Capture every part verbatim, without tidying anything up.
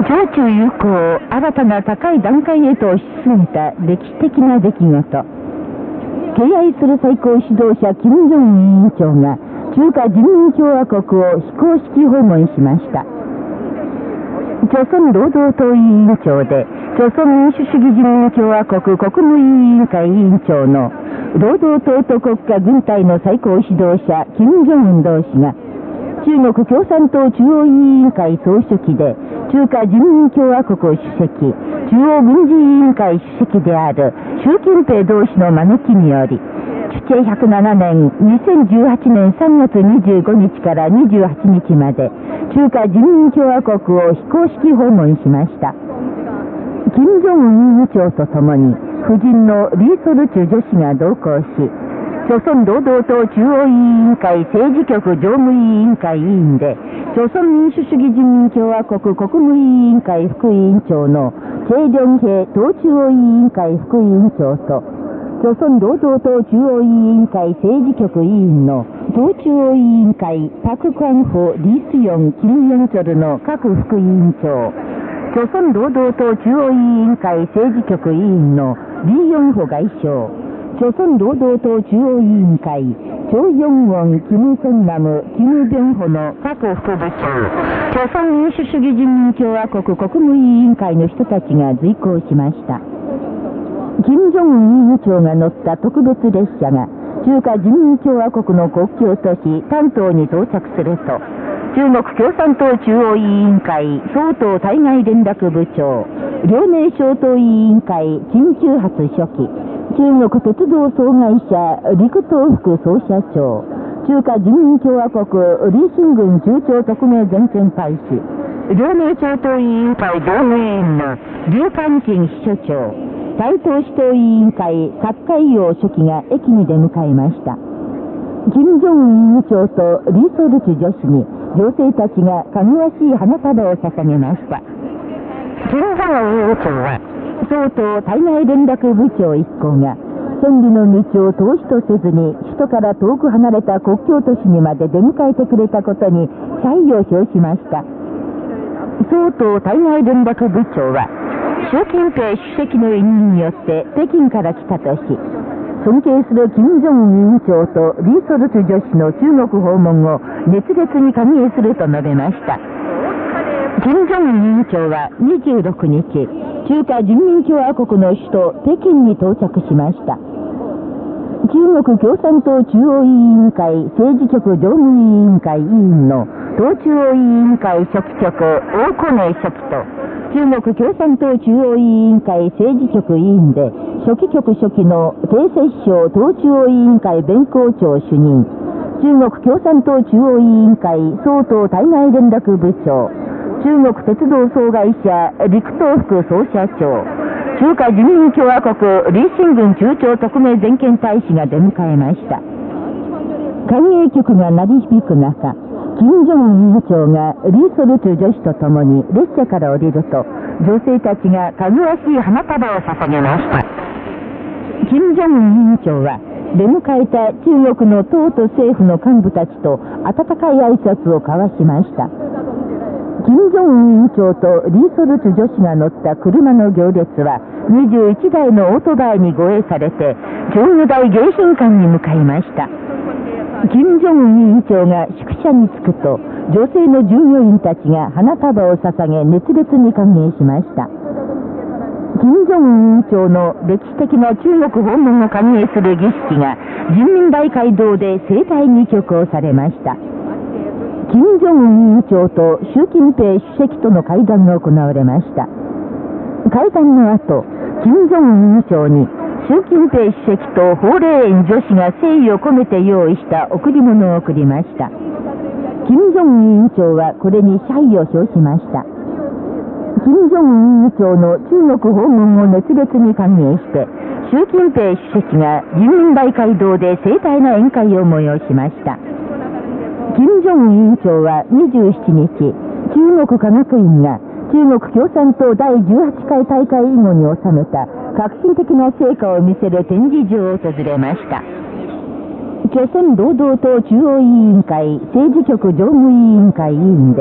上中友好を新たな高い段階へと推し進めた歴史的な出来事。敬愛する最高指導者金正恩委員長が中華人民共和国を非公式訪問しました。朝鮮労働党委員長で朝鮮民主主義人民共和国国務委員会委員長の労働党と国家軍隊の最高指導者金正恩同志が中国共産党中央委員会総書記で中華人民共和国主席、中央軍事委員会主席である習近平同志の招きにより、主治ひゃくななねんにせんじゅうはちねんさんがつにじゅうごにちからにじゅうはちにちまで中華人民共和国を非公式訪問しました。金正恩委員長と共に夫人のリー・ソルチュ女子が同行し、朝鮮労働党中央委員会政治局常務委員会委員で、朝鮮民主主義人民共和国国務委員会副委員長のチェ・リョンヘ党中央委員会副委員長と、朝鮮労働党中央委員会政治局委員の党中央委員会パク・クァンホ、リ・スヨン、キム・ヨンチョルの各副委員長、朝鮮労働党中央委員会政治局委員のリ・ヨンホ外相、朝鮮労働党中央委員会、チョ・ヨンウォン、キム・センナム、キム・ビョンホの各副部長、朝鮮民主主義人民共和国国務委員会の人たちが随行しました。金正恩委員長が乗った特別列車が中華人民共和国の国境都市丹東に到着すると、中国共産党中央委員会総統対外連絡部長、遼寧省党委員会陳忠発書記、中国鉄道総会社陸東副総社長、中華人民共和国李新軍中朝特命全権大使、遼寧省党委員会同盟員の劉漢金秘書長、台東市党委員会郭海洋書記が駅に出迎えました。金正恩委員長とリー・ソルチュ女子に女性たちがかぐわしい花束を捧げました。金正恩委員長は総統対外連絡部長一行が千里の道を通しとせずに首都から遠く離れた国境都市にまで出迎えてくれたことに謝意を表しました。総統対外連絡部長は習近平主席の委任によって北京から来たとし、尊敬する金正恩委員長とリー・ソルチュ女子の中国訪問を熱烈に歓迎すると述べました。金正恩委員長はにじゅうろくにち、中華人民共和国の首都北京に到着しました。中国共産党中央委員会政治局常務委員会委員の党中央委員会書記局王古寧書記と、中国共産党中央委員会政治局委員で書記局書記の鄭摂章党中央委員会弁公庁主任、中国共産党中央委員会総統対外連絡部長、中国鉄道総会社陸東副総社長、中華人民共和国李新軍中朝特命全権大使が出迎えました。歓迎曲が鳴り響く中、金正恩委員長がリー・ソルチュ女子と共に列車から降りると、女性たちがかぐわしい花束を捧げました。金正恩委員長は出迎えた中国の党と政府の幹部たちと温かい挨拶を交わしました。金正恩委員長とリー・ソルチュ女子が乗った車の行列はにじゅういちだいのオートバイに護衛されて常務大迎賓館に向かいました。金正恩委員長が宿舎に着くと、女性の従業員たちが花束を捧げ熱烈に歓迎しました。金正恩委員長の歴史的な中国訪問を歓迎する儀式が人民大会堂で盛大に挙行されました。金正恩委員長と習近平主席との会談が行われました。会談の後、金正恩委員長に習近平主席と法令園女子が誠意を込めて用意した贈り物を贈りました。金正恩委員長はこれに謝意を表しました。金正恩委員長の中国訪問を熱烈に歓迎して、習近平主席が人民大会堂で盛大な宴会を催しました。金正恩委員長はにじゅうしちにち、中国科学院が中国共産党だいじゅうはちかい大会以後に収めた革新的な成果を見せる展示場を訪れました。朝鮮労働党中央委員会政治局常務委員会委員で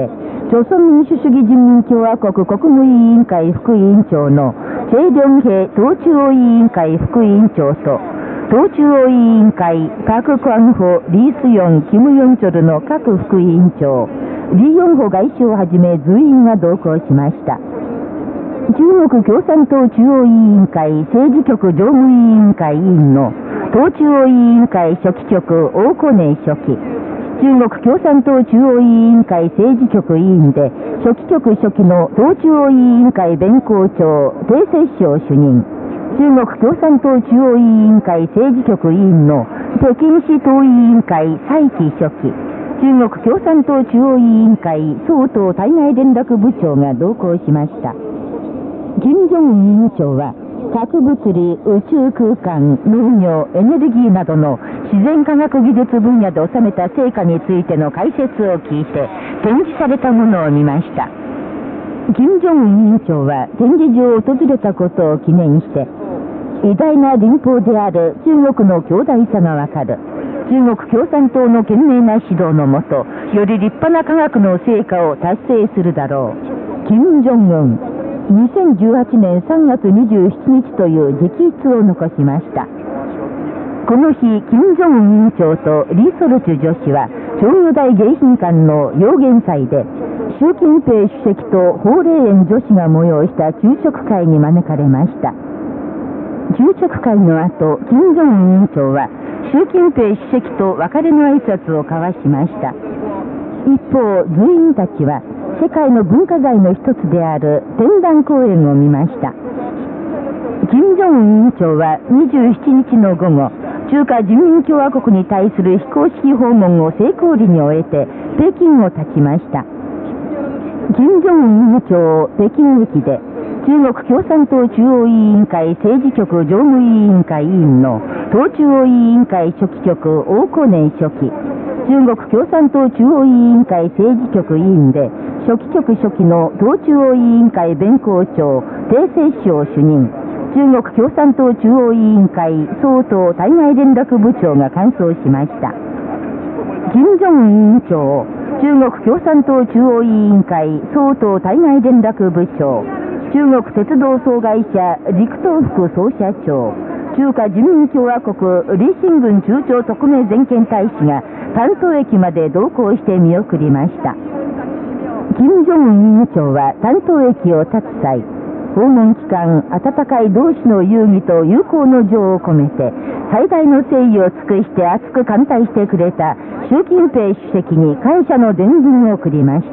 朝鮮民主主義人民共和国国務委員会副委員長のチェ・リョンヘ党中央委員会副委員長と、党中央委員会パク・クワンホ、リー・スヨン、キム・ヨンチョルの各副委員長、リ・ヨンホ外相をはじめ随員が同行しました。中国共産党中央委員会政治局常務委員会委員の党中央委員会書記局王古寧書記、中国共産党中央委員会政治局委員で書記局書記の党中央委員会弁公長鄭摂章主任、中国共産党中央委員会政治局委員の北京市党委員会蔡奇書記、中国共産党中央委員会総統対外連絡部長が同行しました。金正恩委員長は、核物理、宇宙空間、農業、エネルギーなどの自然科学技術分野で収めた成果についての解説を聞いて、展示されたものを見ました。金正恩委員長は展示場を訪れたことを記念して、偉大な隣邦である中国の強大さがわかる、中国共産党の懸命な指導のもと、より立派な科学の成果を達成するだろう。金正恩にせんじゅうはちねんさんがつにじゅうしちにちという直筆を残しました。この日、金正恩委員長とリ・ソルチュ女子は、長魚大迎賓館の幼元祭で、習近平主席と法令園女子が催した昼食会に招かれました。昼食会の後、金正恩委員長は、習近平主席と別れの挨拶を交わしました。一方、随員たちは、世界の文化財の一つである展覧公園を見ました。金正恩委員長はにじゅうしちにちの午後、中華人民共和国に対する非公式訪問を成功裏に終えて、北京を立ちました。金正恩委員長、北京駅で、中国共産党中央委員会政治局常務委員会委員の党中央委員会書記局王古寧書記、中国共産党中央委員会政治局委員で、書記局書記の党中央委員会弁公長、鄭摂章主任、中国共産党中央委員会総統対外連絡部長が完走しました。金正恩委員長、中国共産党中央委員会総統対外連絡部長、中国鉄道総会社陸東副総社長、中華人民共和国李新軍中朝特命全権大使が丹東駅まで同行して見送りました。金正恩委員長は丹東駅を立つ際、訪問期間、温かい同志の友誼と友好の情を込めて、最大の誠意を尽くして熱く歓待してくれた習近平主席に感謝の伝聞を送りました。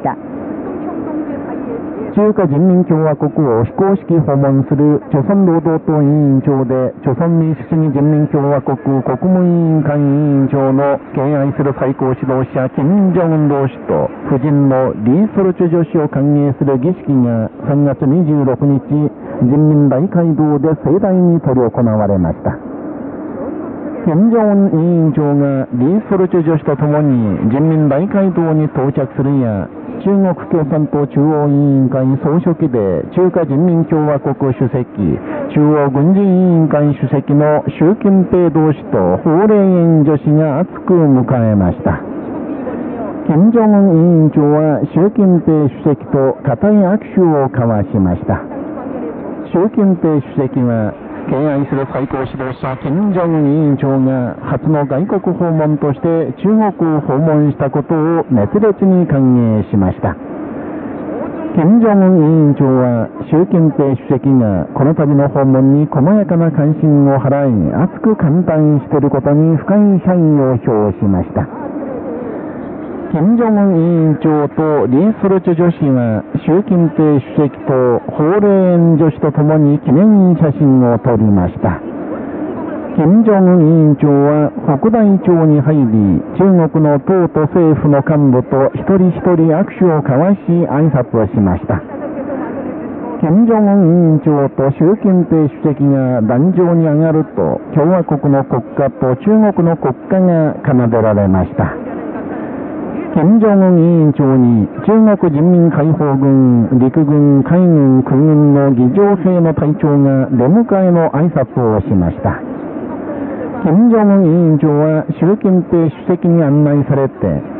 中華人民共和国を非公式訪問する朝鮮労働党委員長で朝鮮民主主義人民共和国国務委員会委員長の敬愛する最高指導者金正恩同志と夫人のリ・ソルチュ女子を歓迎する儀式がさんがつにじゅうろくにち人民大会堂で盛大に執り行われました。金正恩委員長がリ・ソルチュ女子と共に人民大会堂に到着するや、中国共産党中央委員会総書記で中華人民共和国主席、中央軍事委員会主席の習近平同志と法令園女子が熱く迎えました。金正恩委員長は習近平主席と固い握手を交わしました。習近平主席は敬愛する最高指導者金正恩委員長が初の外国訪問として中国を訪問したことを熱烈に歓迎しました。金正恩委員長は習近平主席がこの度の訪問に細やかな関心を払い熱く歓待していることに深い謝意を表しました。金正恩委員長とリ・ソルチュ女子は習近平主席と法令園女子と共に記念写真を撮りました。金正恩委員長は北大庁に入り、中国の党と政府の幹部と一人一人握手を交わし挨拶をしました。金正恩委員長と習近平主席が壇上に上がると、共和国の国歌と中国の国歌が奏でられました。金正恩委員長に中国人民解放軍、陸軍、海軍、空軍の儀仗兵の隊長が出迎えの挨拶をしました。金正恩委員長は習近平主席に案内されて、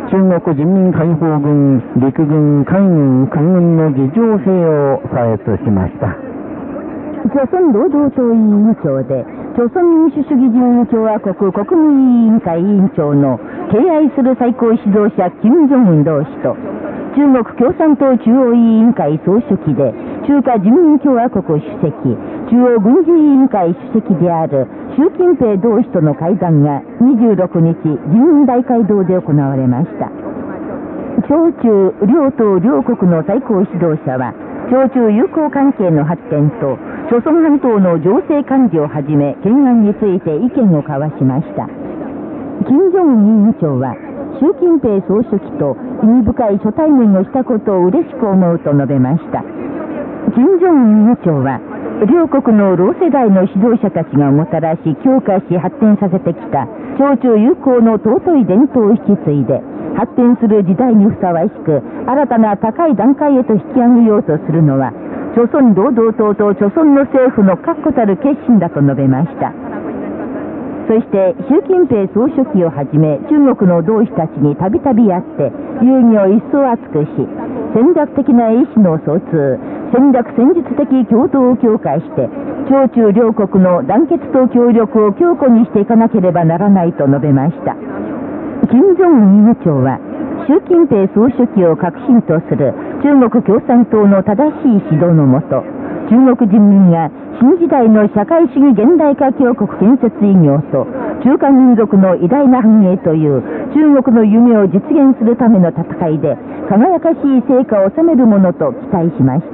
中国人民解放軍陸軍海軍空軍の儀仗兵を採閲しました。 朝鮮労働党委員長で朝鮮民主主義人民共和国国務委員会委員長の敬愛する最高指導者金正恩同志と中国共産党中央委員会総書記で中華人民共和国主席、中央軍事委員会主席である習近平同志との会談がにじゅうろくにち人民大会堂で行われました。朝中両党両国の最高指導者は朝中友好関係の発展と朝鮮半島の情勢管理をはじめ懸案について意見を交わしました。金正恩委員長は習近平総書記と意味深い初対面をしたことを嬉しく思うと述べました。金正恩委員長は両国の同世代の指導者たちがもたらし強化し発展させてきた朝中友好の尊い伝統を引き継いで発展する時代にふさわしく新たな高い段階へと引き上げようとするのは朝鮮労働党と朝鮮の政府の確固たる決心だと述べました。そして習近平総書記をはじめ中国の同志たちにたびたび会って友誼を一層厚くし戦略的な意思の疎通、戦略戦術的共闘を強化して朝中両国の団結と協力を強固にしていかなければならないと述べました。金正恩委員長は習近平総書記を核心とする中国共産党の正しい指導のもと中国人民が新時代の社会主義現代化強国建設偉業と中華民族の偉大な繁栄という中国の夢を実現するための戦いで輝かしい成果を収めるものと期待しました。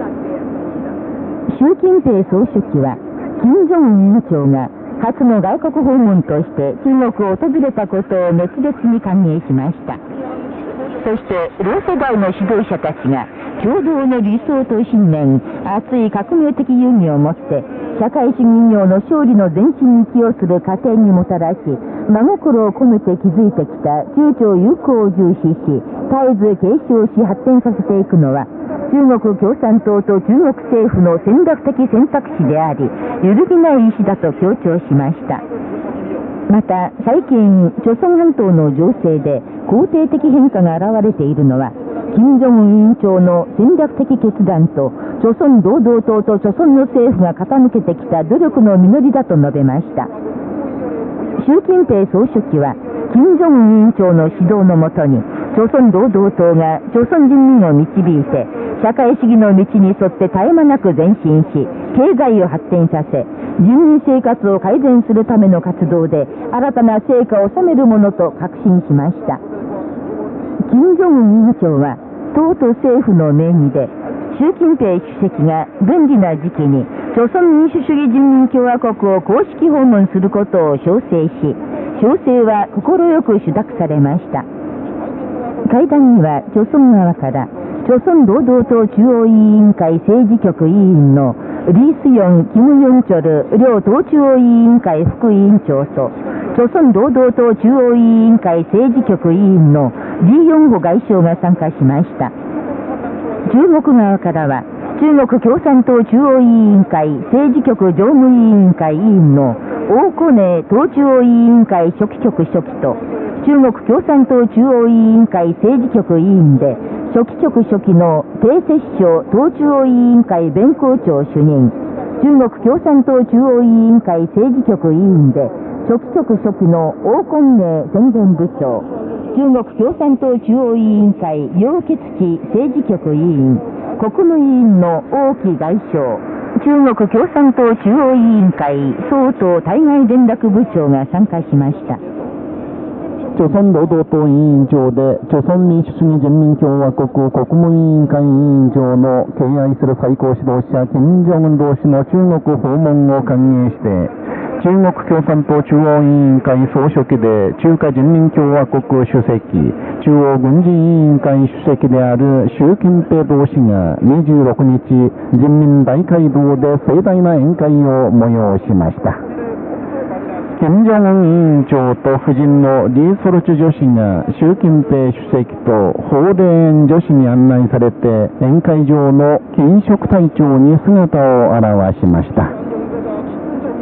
習近平総書記は金正恩委員長が初の外国訪問として中国を訪れたことを熱烈に歓迎しました。そして同世代の指導者たちが共同の理想と信念、熱い革命的勇気を持って社会主義運用の勝利の前進に寄与する過程にもたらし真心を込めて築いてきた中朝友好を重視し絶えず継承し発展させていくのは中国共産党と中国政府の戦略的選択肢であり揺るぎない意志だと強調しました。また最近朝鮮半島の情勢で肯定的変化が現れているのは金正恩委員長の戦略的決断と朝鮮労働党と朝鮮の政府が傾けてきた努力の実りだと述べました。習近平総書記は金正恩委員長の指導のもとに朝鮮労働党が朝鮮人民を導いて社会主義の道に沿って絶え間なく前進し経済を発展させ人民生活を改善するための活動で新たな成果を収めるものと確信しました。金正恩委員長は党と政府の名義で習近平主席が便利な時期に朝鮮民主主義人民共和国を公式訪問することを招請し招請は快く承諾されました。会談には朝鮮側から朝鮮労働党中央委員会政治局委員のリ・スヨン、キム・ヨンチョル両党中央委員会副委員長と朝鮮労働党中央委員会政治局委員のリ・ヨンホ外相が参加しました。中国側からは中国共産党中央委員会政治局常務委員会委員の王古寧党中央委員会書記局書記と中国共産党中央委員会政治局委員で書記局書記の鄭摂章党中央委員会弁公庁主任、中国共産党中央委員会政治局委員で書記局書記の王根寧宣伝部長、中国共産党中央委員会楊潔チ政治局委員、国務委員の王毅外相、中国共産党中央委員会総統対外連絡部長が参加しました。 朝鮮労働党委員長で朝鮮民主主義人民共和国国務委員会委員長の敬愛する最高指導者金正恩同志の中国訪問を歓迎して中国共産党中央委員会総書記で中華人民共和国主席、中央軍事委員会主席である習近平同志がにじゅうろくにち人民大会堂で盛大な宴会を催しました。金正恩委員長と夫人のリ・ソルチュ女士が習近平主席と法霊園女子に案内されて宴会場の飲食台帳に姿を現しました。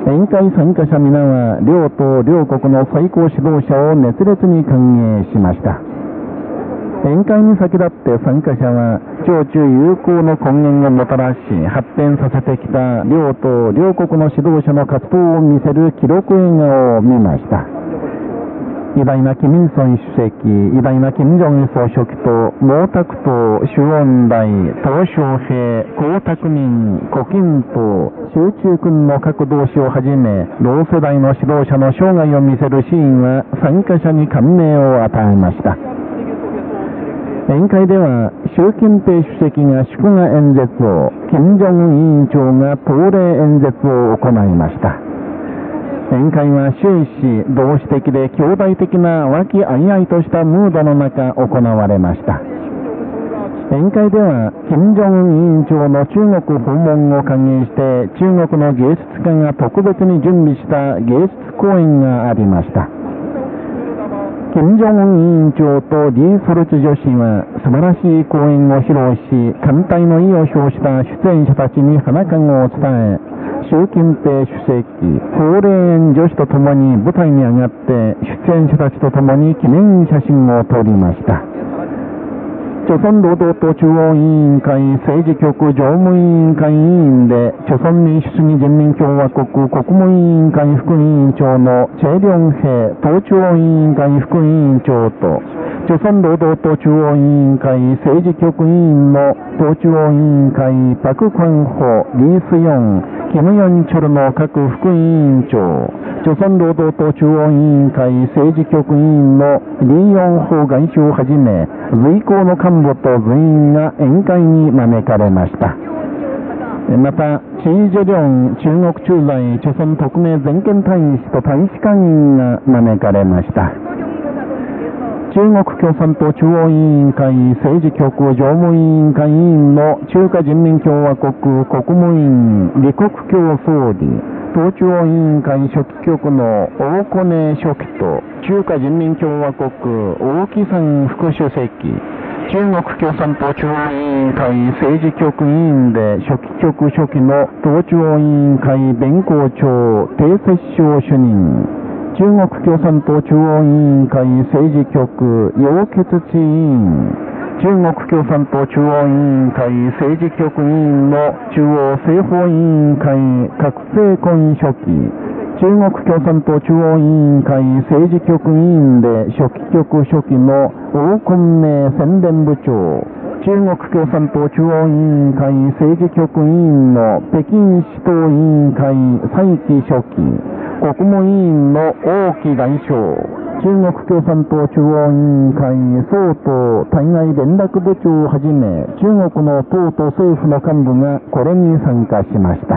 宴会参加者皆は両党両国の最高指導者を熱烈に歓迎しました。宴会に先立って参加者は長中友好の根源をもたらし発展させてきた両党両国の指導者の活動を見せる記録映画を見ました。偉大なキム・イルソン主席、偉大なキム・ジョンイル総書記と毛沢東、周恩来、鄧小平、江沢民、胡錦涛、習仲君の各同志をはじめ同世代の指導者の生涯を見せるシーンは参加者に感銘を与えました。宴会では習近平主席が祝賀演説を、金正恩委員長が党礼演説を行いました。宴会は終始同志的で兄弟的な和気あいあいとしたムードの中行われました。宴会では金正恩委員長の中国訪問を歓迎して中国の芸術家が特別に準備した芸術公演がありました。金正恩委員長とリー・ソルチュ女子は素晴らしい公演を披露し、艦隊の意を表した出演者たちに花籠を伝え、習近平主席、彭麗媛女子と共に舞台に上がって出演者たちと共に記念写真を撮りました。朝鮮労働党中央委員会政治局常務委員会委員で朝鮮民主主義人民共和国国務委員会副委員長のチェ・リョンヘ党中央委員会副委員長と朝鮮労働党中央委員会政治局委員の党中央委員会パク・クァンホ、リー・スヨン、キム・ヨンチョルの各副委員長、朝鮮労働党中央委員会政治局委員のリー・ヨンホ外相をはじめ随行の幹部と随員が宴会に招かれました。また、チー・ジェリョン中国駐在朝鮮特命全権大使と大使館員が招かれました。中国共産党中央委員会政治局常務委員会委員の中華人民共和国国務院李克強総理、党中央委員会書記局の王滬寧書記と中華人民共和国王岐山副主席、中国共産党中央委員会政治局委員で書記局書記の党中央委員会弁公庁鄭摂章主任、中国共産党中央委員会政治局楊潔チ委員、中国共産党中央委員会政治局委員の中央政法委員会郭政琨書記、中国共産党中央委員会政治局委員で書記局書記の王金明宣伝部長、中国共産党中央委員会政治局委員の北京市党委員会蔡奇書記、国務委員の王毅外相、中国共産党中央委員会総統対外連絡部長をはじめ中国の党と政府の幹部がこれに参加しました。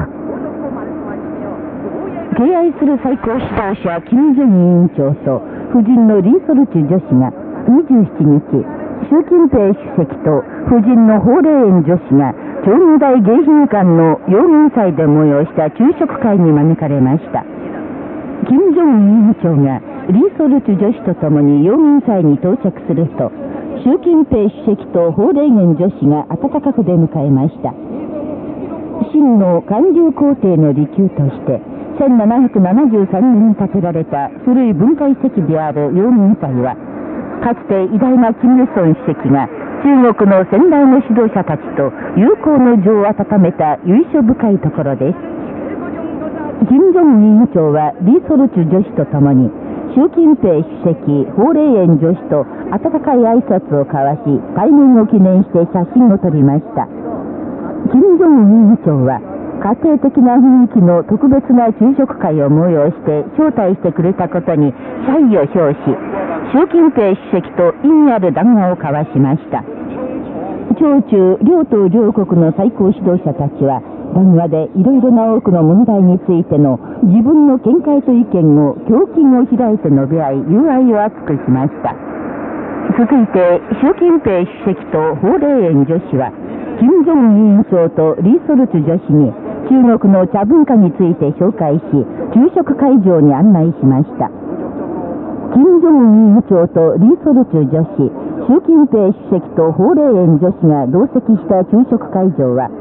敬愛する最高指導者金正恩委員長と夫人のリー・ソルチュ女子がにじゅうしちにち、習近平主席と夫人の彭麗媛女子が長武大迎賓館の陽明祭で催した昼食会に招かれました。金正恩委員長がリー・ソルチュ女子と共に陽明祭に到着すると、習近平主席と彭麗媛女子が温かく出迎えました。清の韓流皇帝の離宮としてせんななひゃくななじゅうさんねんに建てられた古い文化遺跡である陽明祭は、かつて偉大なキム・イルソン主席が中国の先代の指導者たちと友好の情を温めた由緒深いところです。金正恩委員長はリー・ソルチュ女子と共に習近平主席、彭麗媛女子と温かい挨拶を交わし、対面を記念して写真を撮りました。金正恩委員長は家庭的な雰囲気の特別な昼食会を催して招待してくれたことに謝意を表し、習近平主席と意味ある談話を交わしました。朝中両党両国の最高指導者たちは談話でいろいろな多くの問題についての自分の見解と意見を胸襟を開いて述べ合い、友愛を熱くしました。続いて習近平主席と彭麗媛女子は金正恩委員長とリー・ソルチュ女子に中国の茶文化について紹介し、昼食会場に案内しました。金正恩委員長とリー・ソルチュ女子、習近平主席と彭麗媛女子が同席した昼食会場は、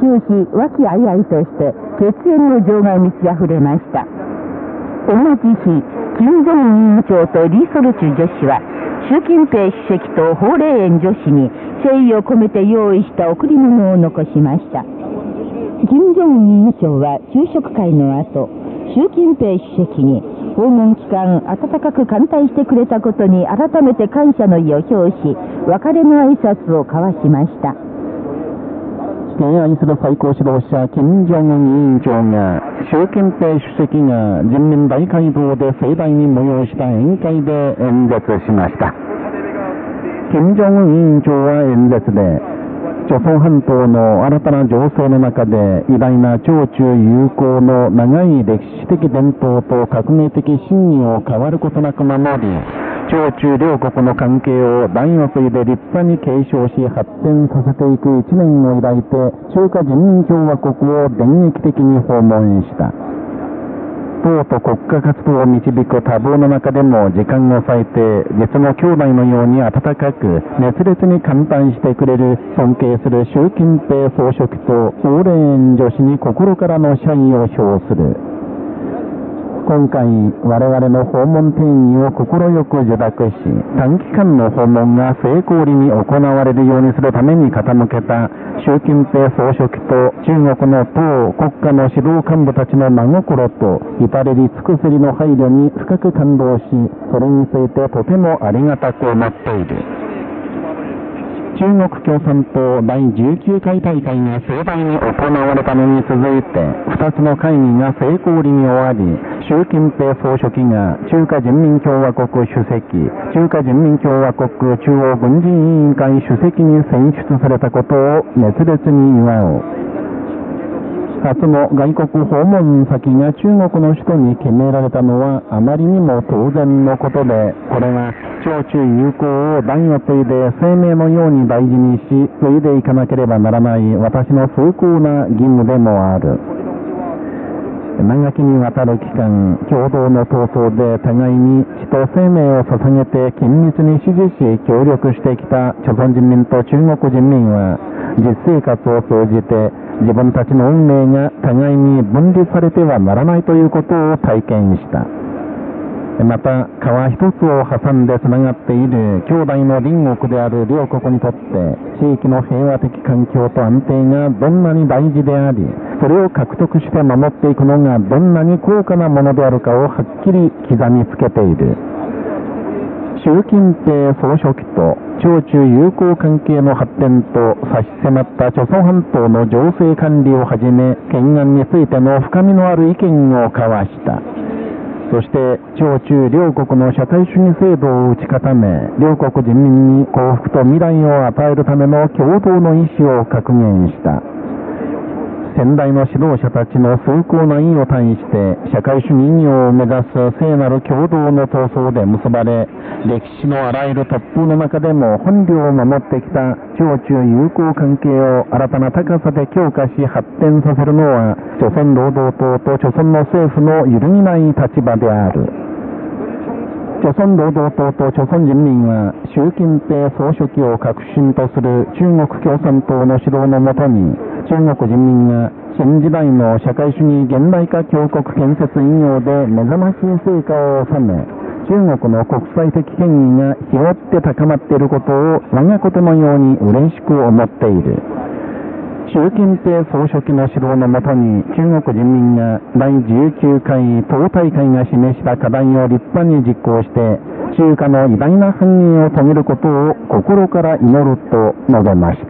終始和気あいあいとして血縁の情が満ち溢れました。同じ日、金正恩委員長とリ・ソルチュ女子は習近平主席と法令園女子に誠意を込めて用意した贈り物を残しました。金正恩委員長は昼食会の後、習近平主席に訪問期間温かく歓待してくれたことに改めて感謝の意を表し、別れの挨拶を交わしました。 敬愛する最高指導者金正恩委員長が習近平主席が人民大会堂で盛大に催した宴会で演説しました。金正恩委員長は演説で、朝鮮半島の新たな情勢の中で偉大な朝中友好の長い歴史的伝統と革命的真意を変わることなく守り、朝中両国の関係を大を継いで立派に継承し発展させていく一年を抱いて中華人民共和国を電撃的に訪問した。党と国家活動を導く多忙の中でも時間を割いて実の兄弟のように温かく熱烈に歓待してくれる尊敬する習近平総書記と法令園女子に心からの謝意を表する。今回我々の訪問定義を心く受諾し、短期間の訪問が成功裏に行われるようにするために傾けた習近平総書記と中国の党国家の指導幹部たちの真心と至れり尽くせりの配慮に深く感動し、それについてとてもありがたく思っている。中国共産党だいじゅうきゅうかい大会が盛大に行われたのに続いて、ふたつの会議が成功裏に終わり、習近平総書記が中華人民共和国主席、中華人民共和国中央軍事委員会主席に選出されたことを熱烈に祝う。初の外国訪問先が中国の首都に決められたのはあまりにも当然のことで、これは朝中友好を代を継いで生命のように大事にし、継いでいかなければならない私の崇高な義務でもある。長きにわたる期間、共同の闘争で互いに血と生命を捧げて緊密に支持し協力してきた朝鮮人民と中国人民は、実生活を通じて自分たちの運命が互いに分離されてはならないということを体験した。また、川一つを挟んでつながっている兄弟の隣国である両国にとって、地域の平和的環境と安定がどんなに大事であり、それを獲得して守っていくのがどんなに高価なものであるかをはっきり刻みつけている。習近平総書記と朝中友好関係の発展と差し迫った朝鮮半島の情勢管理をはじめ、懸案についての深みのある意見を交わした。そして朝中両国の社会主義制度を打ち固め、両国人民に幸福と未来を与えるための共同の意思を確言した。先代の指導者たちの崇高な意を対して社会主義意義を目指す聖なる共同の闘争で結ばれ、歴史のあらゆる突風の中でも本領を守ってきた朝中友好関係を新たな高さで強化し発展させるのは、朝鮮労働党と朝鮮の政府の揺るぎない立場である。朝鮮労働党と朝鮮人民は習近平総書記を核心とする中国共産党の指導のもとに、中国人民が新時代の社会主義現代化強国建設事業で目覚ましい成果を収め、中国の国際的権威が日を追って高まっていることを我がことのように嬉しく思っている。習近平総書記の指導のもとに中国人民がだいじゅうきゅうかい党大会が示した課題を立派に実行して、中華の偉大な繁栄を遂げることを心から祈ると述べました。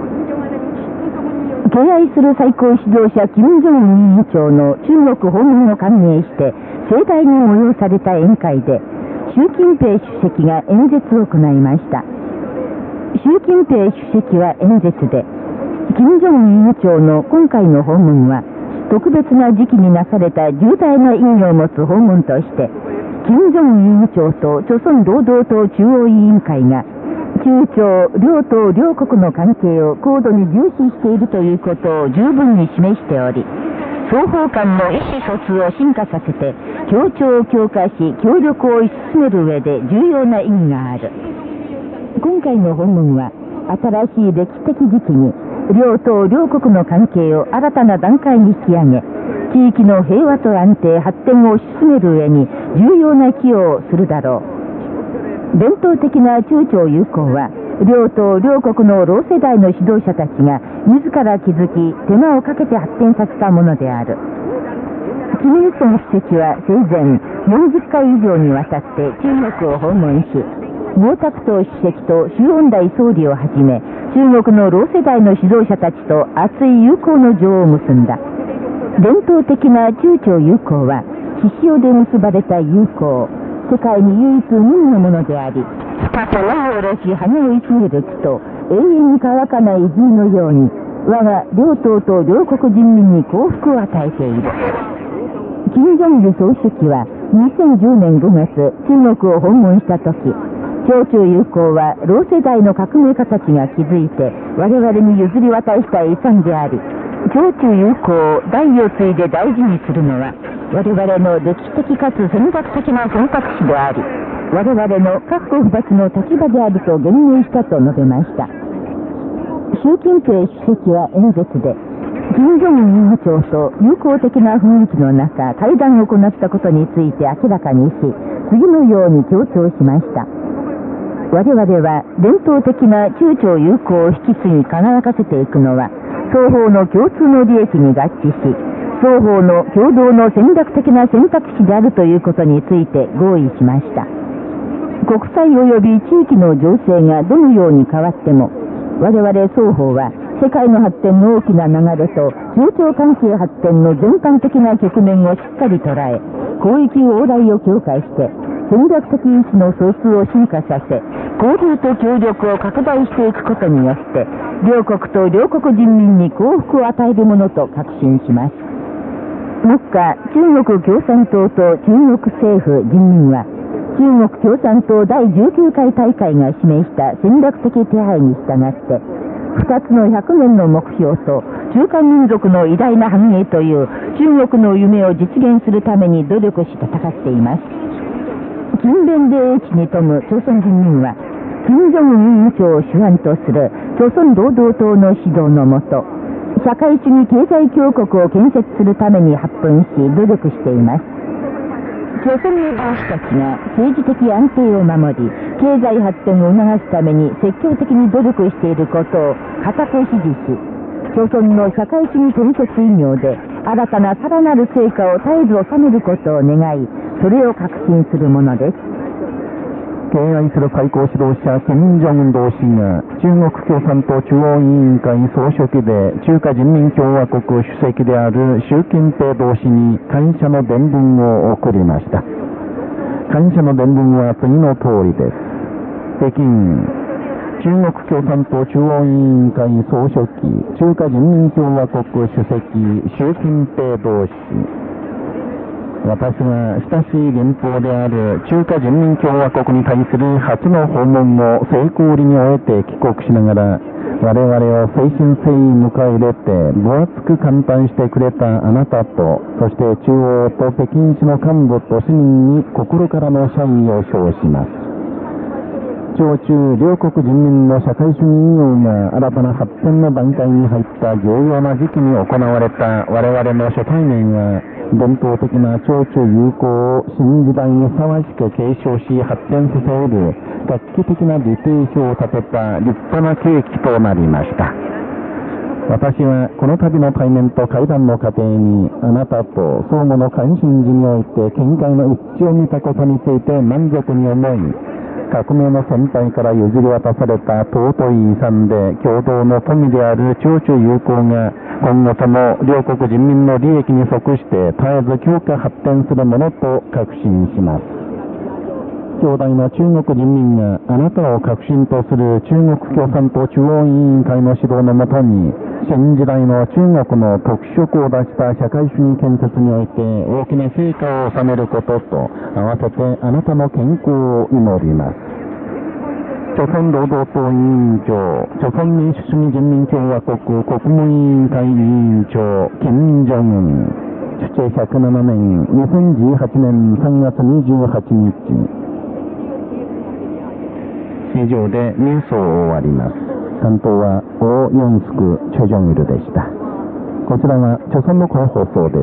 敬愛する最高指導者金正恩委員長の中国訪問を歓迎して盛大に催された宴会で、習近平主席が演説を行いました。習近平主席は演説で、金正恩委員長の今回の訪問は特別な時期になされた重大な意義を持つ訪問として、金正恩委員長と朝鮮労働党中央委員会が中朝両党両国の関係を高度に重視しているということを十分に示しており、双方間の意思疎通を進化させて協調を強化し協力を推し進める上で重要な意義がある。今回の訪問は新しい歴史的時期に両党両国の関係を新たな段階に引き上げ、地域の平和と安定発展を推し進める上に重要な寄与をするだろう。伝統的な中朝友好は、両党両国の老世代の指導者たちが自ら築き、手間をかけて発展させたものである。金日成主席は生前よんじゅっかい以上にわたって中国を訪問し、毛沢東主席と周恩来総理をはじめ、中国の老世代の指導者たちと熱い友好の情を結んだ。伝統的な中朝友好は、獅子雄で結ばれた友好、世界に唯一無二のものであり、深く輪を下ろし花をいつめる木と永遠に乾かない泉のように、我が両党と両国人民に幸福を与えている。金正日総書記はにせんじゅうねんごがつ、中国を訪問したとき、朝中友好は老世代の革命家たちが築いて我々に譲り渡した遺産であり、朝中友好を代を継いで大事にするのは我々の歴史的かつ戦略的な選択肢であり、我々の各国不罰の立場であると言明したと述べました。習近平主席は演説で、金正恩委員長と友好的な雰囲気の中、会談を行ったことについて明らかにし、次のように強調しました。我々は伝統的な中朝友好を引き継ぎ輝かせていくのは、双方の共通の利益に合致し、双方の共同の戦略的な選択肢であるということについて合意しました。国際及び地域の情勢がどのように変わっても、我々双方は世界の発展の大きな流れと中朝関係発展の全般的な局面をしっかり捉え、広域往来を強化して、戦略的意思の総数を進化させ、交流と協力を拡大していくことによって、両国と両国人民に幸福を与えるものと確信します。目下、中国共産党と中国政府人民は、中国共産党だいじゅうきゅうかい大会が示した戦略的手配に従って、二つのひゃくねんの目標と中華民族の偉大な繁栄という中国の夢を実現するために努力し戦っています。勤勉で英知に富む朝鮮人民は、金正恩委員長を主案とする朝鮮労働党の指導のもと、社会主義経済強国を建設するために発奮し努力しています。朝鮮の同志たちが政治的安定を守り、経済発展を促すために積極的に努力していることを固く支持し、朝鮮の社会主義建設偉業で新たなさらなる成果を絶えず収めることを願い、それを確信するものです。 敬愛する最高指導者金正恩同志が中国共産党中央委員会総書記で中華人民共和国主席である習近平同志に感謝の伝聞を送りました。感謝の伝聞は次の通りです。北京、中国共産党中央委員会総書記、中華人民共和国主席習近平同志。私は親しい隣邦である中華人民共和国に対する初の訪問を成功裏に終えて帰国しながら、我々を誠心誠意迎え入れて分厚く歓待してくれたあなたと、そして中央と北京市の幹部と市民に心からの謝意を表します。朝中両国人民の社会主義運用が新たな発展の段階に入った重要な時期に行われた我々の初対面は、伝統的な朝中友好を新時代にふさわしく継承し発展させる画期的な自定書を立てた立派な契機となりました。私はこの度の対面と会談の過程にあなたと相互の関心事において見解の一致を見たことについて満足に思い、革命の先輩から譲り渡された尊い遺産で共同の富である朝中友好が今後とも両国人民の利益に即して絶えず強化発展するものと確信します。強大な中国人民があなたを革新とする中国共産党中央委員会の指導のもとに、新時代の中国の特色を出した社会主義建設において大きな成果を収めることと、合わせてあなたの健康を祈ります。朝鮮労働党委員長、朝鮮民主主義人民共和国国務委員会委員長、金正恩、主治ひゃくななねん、にせんじゅうはちねんさんがつにじゅうはちにち。以上でニュースを終わります。 担当はオーヨンスクチョジョンイルでした。こちらは朝鮮の声放送です。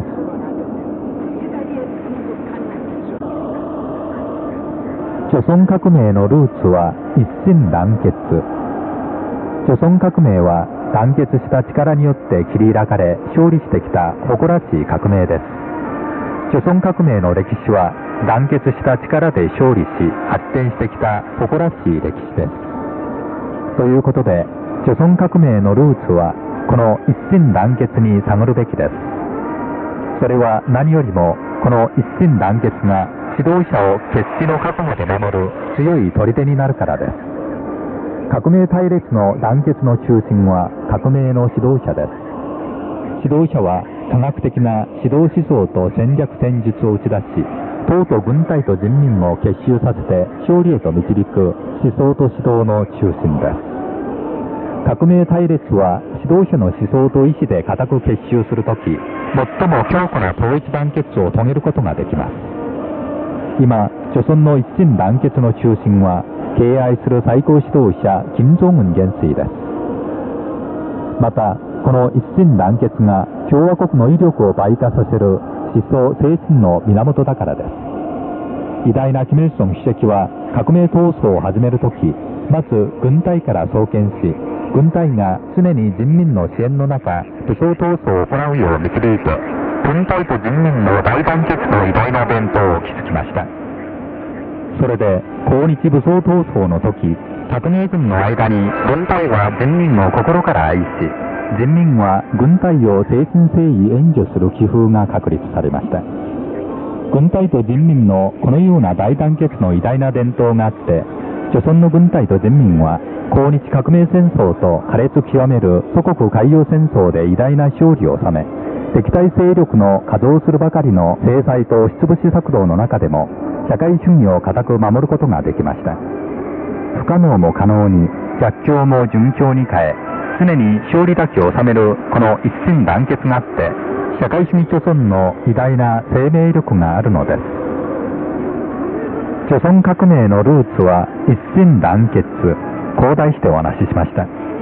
朝鮮革命のルーツは一心団結。朝鮮革命は団結した力によって切り開かれ勝利してきた誇らしい革命です。朝鮮革命の歴史は団結した力で勝利し発展してきた誇らしい歴史です。ということで、朝鮮革命のルーツはこの一心団結に探るべきです。それは何よりもこの一心団結が指導者を決死の覚悟で守る強い砦になるからです。革命隊列の団結の中心は革命の指導者です。指導者は科学的な指導思想と戦略戦術を打ち出し、党と軍隊と人民を結集させて勝利へと導く思想と指導の中心です。革命隊列は指導者の思想と意志で固く結集するとき、最も強固な統一団結を遂げることができます。今、朝鮮の一心団結の中心は敬愛する最高指導者金正恩元帥です。また、この一心団結が共和国の威力を倍化させる思想精神の源だからです。偉大なキム・イルソン主席は革命闘争を始めるとき、まず軍隊から創建し、軍隊が常に人民の支援の中、武装闘争を行うよう導いて、軍隊と人民の大団結の偉大な伝統を築きました。それで、抗日武装闘争の時、革命軍の間に軍隊は人民を心から愛し、人民は軍隊を誠心誠意援助する気風が確立されました。軍隊と人民のこのような大団結の偉大な伝統があって、朝鮮の軍隊と人民は抗日革命戦争と苛烈極める祖国海洋戦争で偉大な勝利を収め、敵対勢力の稼働するばかりの制裁と押しつぶし策動の中でも社会主義を固く守ることができました。不可能も可能に、逆境も順調に変え、常に勝利だけを収めるこの一心団結があって、社会主義朝鮮の偉大な生命力があるのです。朝鮮革命のルーツは一心団結、こう題してお話ししました。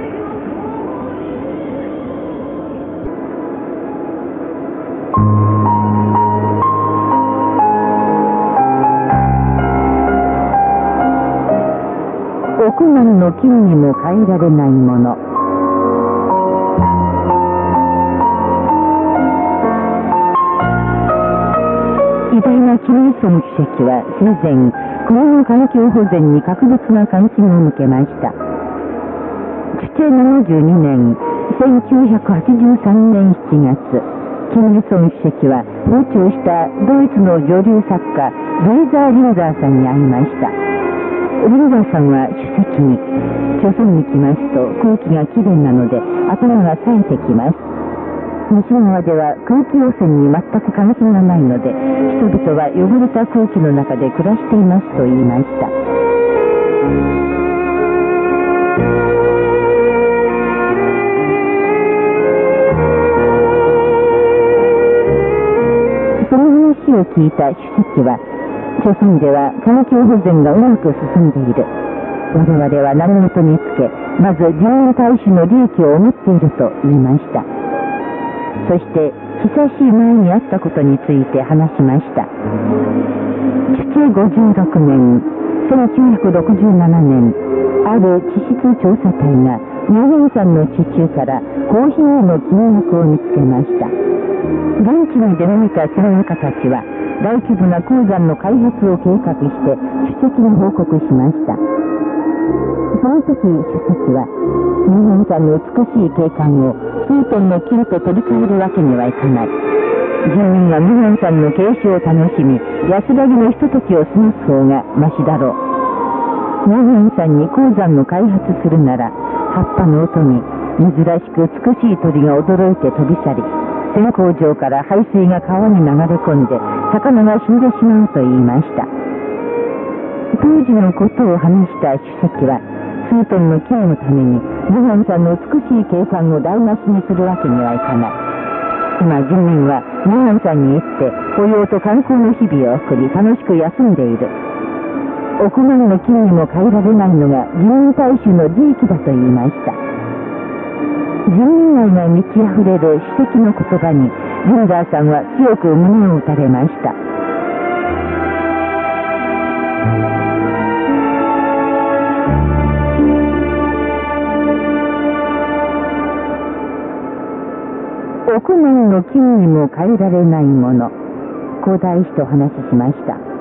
億万の金にも変えられないもの。偉大なキム・イルソン主席は生前、国の環境保全に格別な関心を向けました。父ななじゅうにねん、せんきゅうひゃくはちじゅうさんねんしちがつ、キム・イルソン主席は訪朝したドイツの女流作家、ルイザー・リンダーさんに会いました。リンダーさんは主席に、朝鮮に来ますと空気がきれいなので頭が冴えてきます。西側では空気汚染に全く関心がないので、人々は汚れた空気の中で暮らしていますと言いました。その話を聞いた主席は、朝鮮では環境保全がうまく進んでいる。我々は何事につけ、まず人民大衆の利益を思っていると言いました。そして久しい前にあったことについて話しました。父ごじゅうろくねん、せんきゅうひゃくろくじゅうななねん、ある地質調査隊が乳原山の地中から高品位の金脈を見つけました。現地に出向いた専門家たちは大規模な鉱山の開発を計画して主席に報告しました。その時主席は乳原山の美しい景観を数トンの金と取り替えるわけにはいかない。人民が乳原山の景色を楽しみ、安らぎのひとときを過ごす方がましだろう。乳原山に鉱山の開発するなら、葉っぱの音に珍しく美しい鳥が驚いて飛び去り、潜工場から排水が川に流れ込んで魚が死んでしまうと言いました。当時のことを話した主席は、数トンの金のために乳原山の美しい景観を台無しにするわけにはいかない。今人民は乳原山に行って雇用と観光の日々を送り楽しく休んでいる。億万の金にも変えられないのが人民大衆の利益だと言いました。 愛が満ち溢れる史跡の言葉にジンザーさんは強く胸を打たれました。億年の金にも変えられないもの、皇太子と話ししました。